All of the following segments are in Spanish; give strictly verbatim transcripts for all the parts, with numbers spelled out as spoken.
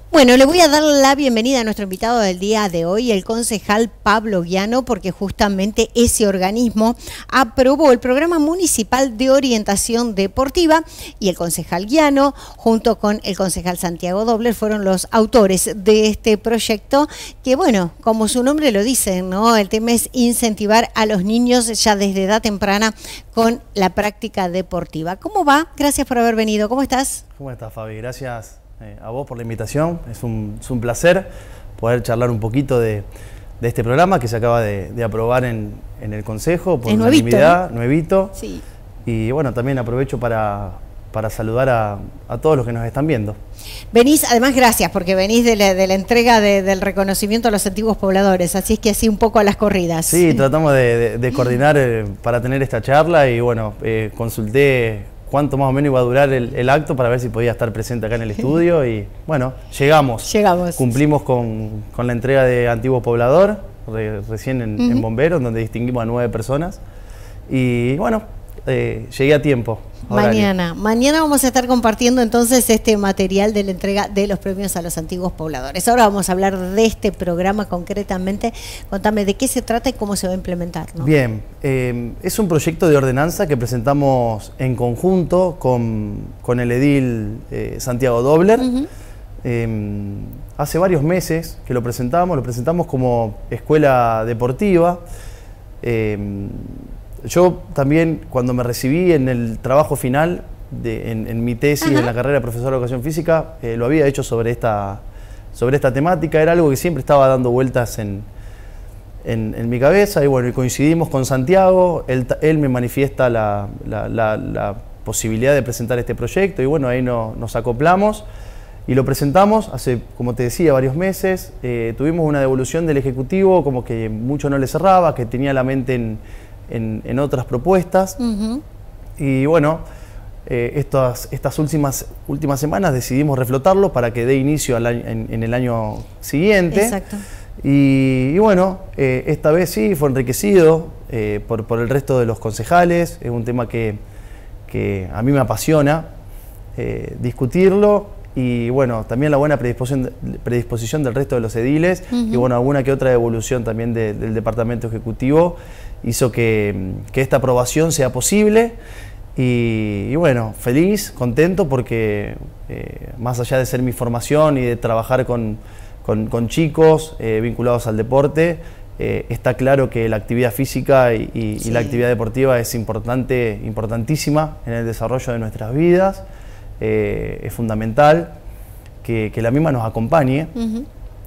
Bueno, le voy a dar la bienvenida a nuestro invitado del día de hoy, el concejal Pablo Guiano, porque justamente ese organismo aprobó el programa municipal de orientación deportiva y el concejal Guiano, junto con el concejal Santiago Dobler, fueron los autores de este proyecto que, bueno, como su nombre lo dice, ¿no? El tema es incentivar a los niños ya desde edad temprana con la práctica deportiva. ¿Cómo va? Gracias por haber venido. ¿Cómo estás? ¿Cómo estás, Fabi? Gracias eh, a vos por la invitación. Es un, es un placer poder charlar un poquito de, de este programa que se acaba de, de aprobar en, en el Consejo por unanimidad, nuevito. Sí. Y bueno, también aprovecho para, para saludar a, a todos los que nos están viendo. Venís, además gracias, porque venís de la, de la entrega de, del reconocimiento a los antiguos pobladores, así es que así un poco a las corridas. Sí, tratamos de, de, de coordinar eh, para tener esta charla y bueno, eh, consulté cuánto más o menos iba a durar el, el acto para ver si podía estar presente acá en el estudio y bueno, llegamos. Llegamos. Cumplimos con, con la entrega de Antiguo Poblador, re, recién en, uh-huh. en Bomberos, donde distinguimos a nueve personas y bueno, eh, llegué a tiempo. Mañana, mañana vamos a estar compartiendo entonces este material de la entrega de los premios a los antiguos pobladores. Ahora vamos a hablar de este programa concretamente. Contame de qué se trata y cómo se va a implementar, ¿no? Bien, eh, es un proyecto de ordenanza que presentamos en conjunto con, con el edil eh, Santiago Dobler. Uh-huh. eh, hace varios meses que lo presentamos, lo presentamos como escuela deportiva. Eh, Yo también, cuando me recibí en el trabajo final, de, en, en mi tesis, Ajá. en la carrera de profesor de educación física, eh, lo había hecho sobre esta, sobre esta temática. Era algo que siempre estaba dando vueltas en, en, en mi cabeza. Y bueno, y coincidimos con Santiago, él, él me manifiesta la, la, la, la posibilidad de presentar este proyecto y bueno, ahí no, nos acoplamos y lo presentamos hace, como te decía, varios meses. Eh, tuvimos una devolución del Ejecutivo, como que mucho no le cerraba, que tenía la mente en... En, en otras propuestas. Uh-huh. Y bueno, eh, estas, estas últimas, últimas semanas decidimos reflotarlo para que dé inicio al año, en, en el año siguiente. Exacto. Y, y bueno, eh, esta vez sí fue enriquecido eh, por, por el resto de los concejales. Es un tema que, que a mí me apasiona eh, discutirlo. Y bueno, también la buena predisposición, predisposición del resto de los ediles. Uh-huh. Y bueno, alguna que otra devolución también de, del Departamento Ejecutivo hizo que, que esta aprobación sea posible y, y bueno, feliz, contento porque eh, más allá de ser mi formación y de trabajar con, con, con chicos eh, vinculados al deporte, eh, está claro que la actividad física y, y, sí. y la actividad deportiva es importante, importantísima en el desarrollo de nuestras vidas, eh, es fundamental que, que la misma nos acompañe. Uh-huh.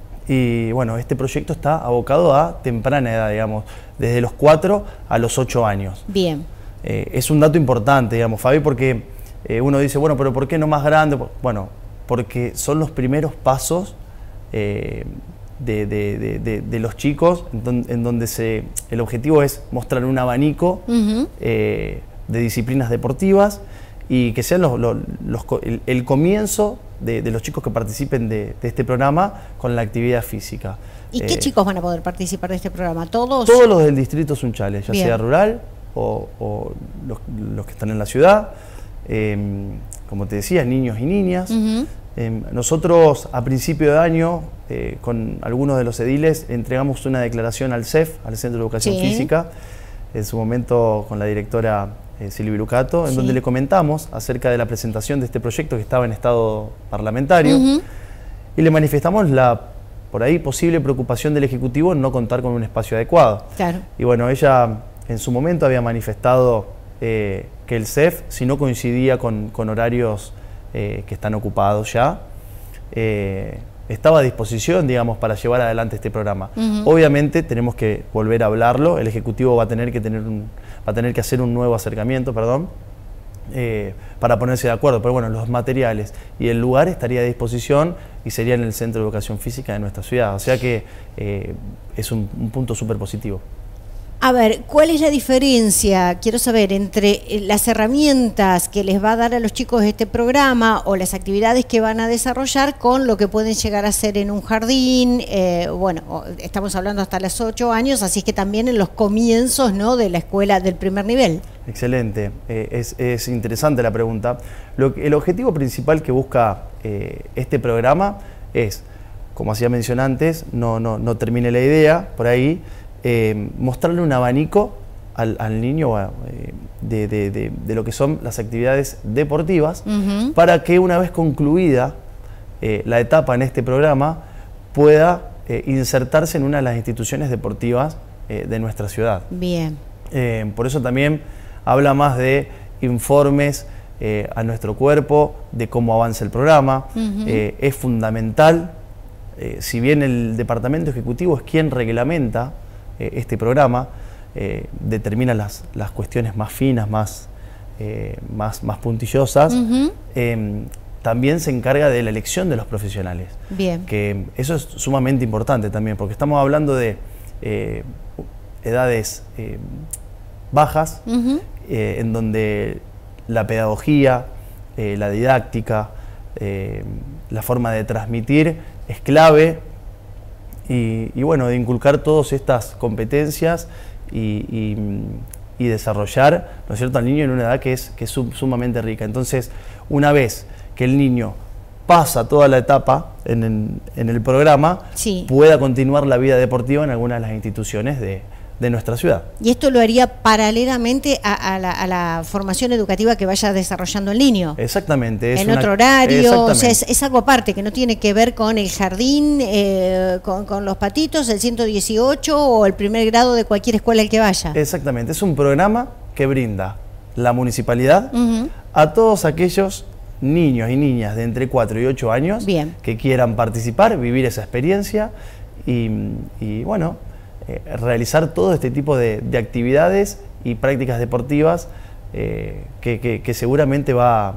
Y bueno, este proyecto está abocado a temprana edad, digamos, desde los cuatro a los ocho años. Bien. Eh, es un dato importante, digamos, Fabi, porque eh, uno dice, bueno, pero ¿por qué no más grande? Bueno, porque son los primeros pasos eh, de, de, de, de, de los chicos, en, don, en donde se, el objetivo es mostrar un abanico uh-huh. eh, de disciplinas deportivas y que sean los, los, los, el, el comienzo de, de los chicos que participen de, de este programa con la actividad física. ¿Y eh, qué chicos van a poder participar de este programa? ¿Todos? Todos los del distrito Sunchales, ya Bien. sea rural o, o los, los que están en la ciudad. Eh, como te decía, niños y niñas. Uh-huh. eh, nosotros a principio de año, eh, con algunos de los ediles, entregamos una declaración al C E F, al Centro de Educación sí. Física, en su momento con la directora Eh, Silvia Lucato, en sí. donde le comentamos acerca de la presentación de este proyecto que estaba en estado parlamentario uh-huh. y le manifestamos la, por ahí, posible preocupación del Ejecutivo en no contar con un espacio adecuado. Claro. Y bueno, ella en su momento había manifestado eh, que el C E F, si no coincidía con, con horarios eh, que están ocupados ya, eh, estaba a disposición, digamos, para llevar adelante este programa. Uh-huh. Obviamente tenemos que volver a hablarlo, el Ejecutivo va a tener que tener un, va a tener que hacer un nuevo acercamiento, perdón, eh, para ponerse de acuerdo, pero bueno, los materiales y el lugar estaría a disposición y sería en el Centro de Educación Física de nuestra ciudad, o sea que eh, es un, un punto súper positivo. A ver, ¿cuál es la diferencia, quiero saber, entre las herramientas que les va a dar a los chicos este programa o las actividades que van a desarrollar con lo que pueden llegar a hacer en un jardín? Eh, bueno, estamos hablando hasta los ocho años, así es que también en los comienzos, ¿no?, de la escuela del primer nivel. Excelente, eh, es, es interesante la pregunta. Lo, el objetivo principal que busca eh, este programa es, como hacía mención antes, no, no, no termine la idea, por ahí, eh, mostrarle un abanico al, al niño eh, de, de, de, de lo que son las actividades deportivas, uh-huh. para que una vez concluida eh, la etapa en este programa, pueda eh, insertarse en una de las instituciones deportivas eh, de nuestra ciudad. Bien. Eh, por eso también habla más de informes eh, a nuestro cuerpo, de cómo avanza el programa. Uh-huh. eh, es fundamental, eh, si bien el Departamento Ejecutivo es quien reglamenta eh, este programa, eh, determina las, las cuestiones más finas, más, eh, más, más puntillosas, uh-huh. eh, también se encarga de la elección de los profesionales. Bien. Que eso es sumamente importante también, porque estamos hablando de eh, edades eh, bajas, uh-huh. eh, en donde la pedagogía, eh, la didáctica, eh, la forma de transmitir es clave, y, y bueno, de inculcar todas estas competencias y, y, y desarrollar, ¿no es cierto?, al niño en una edad que es, que es sumamente rica. Entonces, una vez que el niño pasa toda la etapa en, en, en el programa, sí. pueda continuar la vida deportiva en alguna de las instituciones de, de nuestra ciudad. Y esto lo haría paralelamente a, a, la, a la formación educativa que vaya desarrollando el niño. Exactamente. Es en una, otro horario, o sea, es, es algo aparte, que no tiene que ver con el jardín, eh, con, con los patitos, el ciento dieciocho o el primer grado de cualquier escuela al que vaya. Exactamente, es un programa que brinda la municipalidad uh-huh. a todos aquellos niños y niñas de entre cuatro y ocho años Bien. que quieran participar, vivir esa experiencia y, y bueno, eh, realizar todo este tipo de, de actividades y prácticas deportivas eh, que, que, que seguramente va,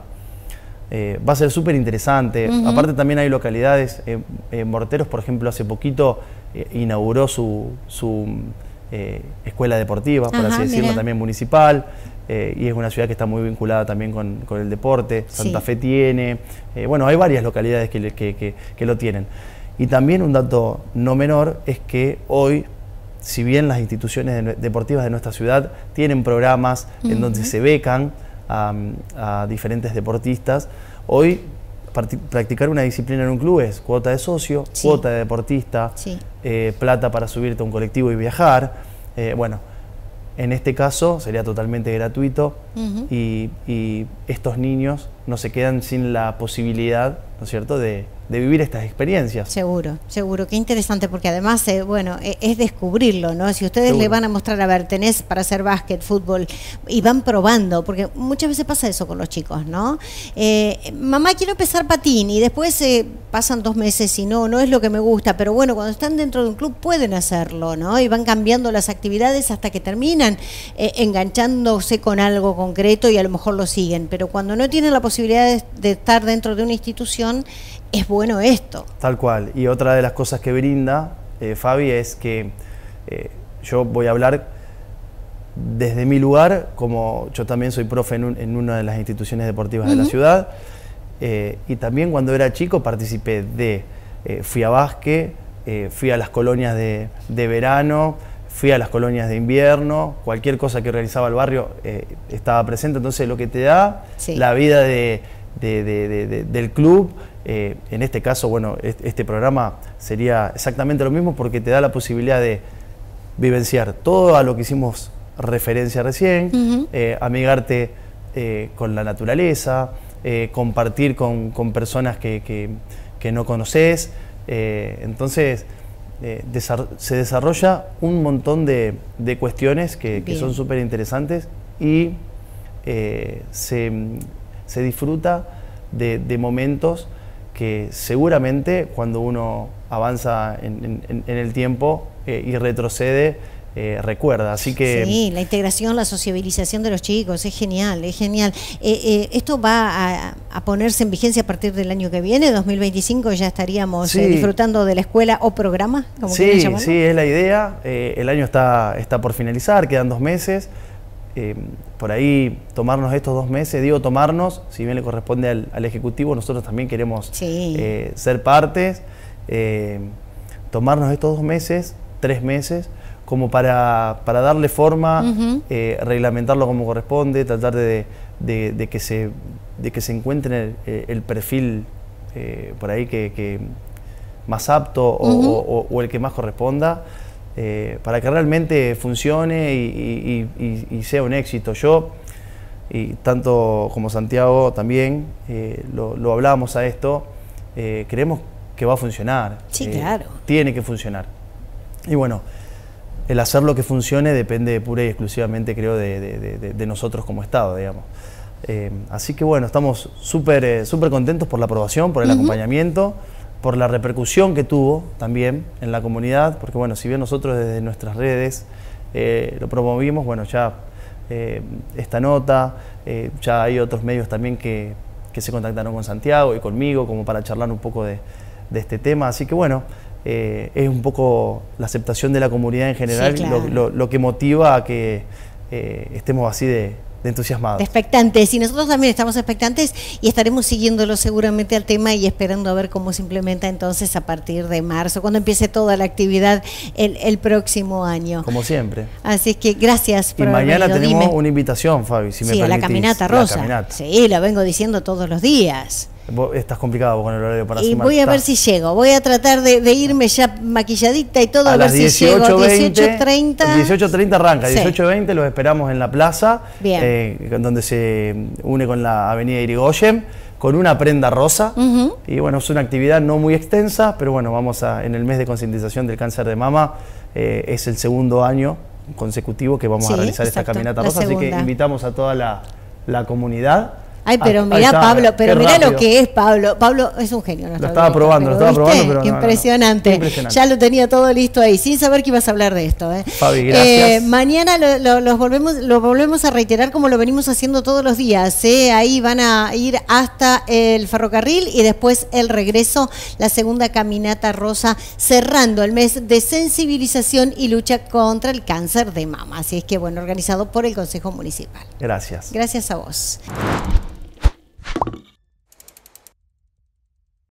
eh, va a ser súper interesante. Uh-huh. Aparte también hay localidades, eh, eh, Morteros, por ejemplo, hace poquito eh, inauguró su, su eh, escuela deportiva, por Ajá, así decirlo, mira. también municipal. Eh, y es una ciudad que está muy vinculada también con, con el deporte. Santa sí. Fe tiene, eh, bueno, hay varias localidades que, que, que, que lo tienen. Y también un dato no menor es que hoy, si bien las instituciones de, deportivas de nuestra ciudad tienen programas uh-huh. en donde se becan a, a diferentes deportistas, hoy practicar una disciplina en un club es cuota de socio, sí. cuota de deportista, sí. eh, plata para subirte a un colectivo y viajar, eh, bueno. En este caso sería totalmente gratuito uh-huh. y, y estos niños no se quedan sin la posibilidad, ¿no es cierto?, de, de vivir estas experiencias. Seguro, seguro, qué interesante, porque además, eh, bueno, es, es descubrirlo, ¿no? Si ustedes seguro. le van a mostrar, a ver, tenés para hacer básquet, fútbol, y van probando, porque muchas veces pasa eso con los chicos, ¿no? Eh, mamá, quiero empezar patín, y después eh, pasan dos meses y no, no es lo que me gusta, pero bueno, cuando están dentro de un club pueden hacerlo, ¿no? Y van cambiando las actividades hasta que terminan eh, enganchándose con algo concreto y a lo mejor lo siguen, pero cuando no tienen la posibilidad de, de estar dentro de una institución, es bueno esto. Tal cual. Y otra de las cosas que brinda, eh, Fabi, es que eh, yo voy a hablar desde mi lugar, como yo también soy profe en, un, en una de las instituciones deportivas uh-huh. de la ciudad, eh, y también cuando era chico participé de, eh, fui a básquet, eh, fui a las colonias de, de verano, fui a las colonias de invierno, cualquier cosa que organizaba el barrio eh, estaba presente, entonces lo que te da sí. la vida de, de, de, de, de, del club. Eh, en este caso, bueno, este programa sería exactamente lo mismo porque te da la posibilidad de vivenciar todo a lo que hicimos referencia recién, uh-huh. eh, amigarte eh, con la naturaleza, eh, compartir con, con personas que, que, que no conoces. Eh, entonces, eh, desar- se desarrolla un montón de, de cuestiones que, que son súper interesantes y eh, se, se disfruta de, de momentos que seguramente cuando uno avanza en, en, en el tiempo eh, y retrocede, eh, recuerda. Así que sí, la integración, la sociabilización de los chicos, es genial, es genial. Eh, eh, ¿Esto va a, a ponerse en vigencia a partir del año que viene, dos mil veinticinco? ¿Ya estaríamos sí. eh, disfrutando de la escuela o programa? Como sí, sí, es la idea. Eh, el año está, está por finalizar, quedan dos meses. Eh, por ahí tomarnos estos dos meses, digo tomarnos, si bien le corresponde al, al Ejecutivo, nosotros también queremos sí. eh, ser partes, eh, tomarnos estos dos meses, tres meses, como para, para darle forma, uh-huh. eh, reglamentarlo como corresponde, tratar de, de, de, que, se, de que se encuentre el, el perfil eh, por ahí que, que, más apto o, Uh-huh. o, o el que más corresponda, eh, para que realmente funcione y, y, y, y sea un éxito. Yo, y tanto como Santiago también, eh, lo, lo hablábamos a esto, eh, creemos que va a funcionar. Sí, eh, claro. Tiene que funcionar. Y bueno, el hacerlo que funcione depende pura y exclusivamente, creo, de, de, de, de nosotros como Estado, digamos. Eh, así que bueno, estamos súper eh, súper contentos por la aprobación, por el uh-huh. acompañamiento, por la repercusión que tuvo también en la comunidad, porque bueno, si bien nosotros desde nuestras redes eh, lo promovimos, bueno, ya eh, esta nota, eh, ya hay otros medios también que, que se contactaron con Santiago y conmigo como para charlar un poco de, de este tema, así que bueno, eh, es un poco la aceptación de la comunidad en general, sí, claro. lo, lo, lo que motiva a que eh, estemos así de de entusiasmados. De expectantes, y nosotros también estamos expectantes y estaremos siguiéndolo seguramente al tema y esperando a ver cómo se implementa entonces a partir de marzo, cuando empiece toda la actividad el, el próximo año. Como siempre. Así es que gracias por Y mañana haber venido. tenemos Dime. una invitación, Fabi, si sí, me permitís. la caminata rosa. La caminata. Sí, la vengo diciendo todos los días. Vos estás complicado con el horario para y hacer voy a ver si llego, voy a tratar de, de irme ya maquilladita y todo, a, a ver si llego a dieciocho treinta. dieciocho treinta arranca, sí. dieciocho veinte los esperamos en la plaza, eh, donde se une con la avenida Irigoyen, con una prenda rosa. Uh-huh. Y bueno, es una actividad no muy extensa, pero bueno, vamos a, en el mes de concientización del cáncer de mama, eh, es el segundo año consecutivo que vamos sí, a realizar exacto, esta caminata rosa, así que invitamos a toda la, la comunidad. Ay, pero ah, mirá, Pablo, pero mirá lo que es Pablo. Pablo es un genio. Lo estaba probando, lo estaba probando, pero no, impresionante. No, no. Impresionante. Ya lo tenía todo listo ahí, sin saber que ibas a hablar de esto. ¿eh? Fabi, gracias. Eh, mañana lo, lo, los volvemos, lo volvemos a reiterar como lo venimos haciendo todos los días. ¿eh? Ahí van a ir hasta el ferrocarril y después el regreso, la segunda caminata rosa, cerrando el mes de sensibilización y lucha contra el cáncer de mama. Así es que, bueno, organizado por el Consejo Municipal. Gracias. Gracias a vos.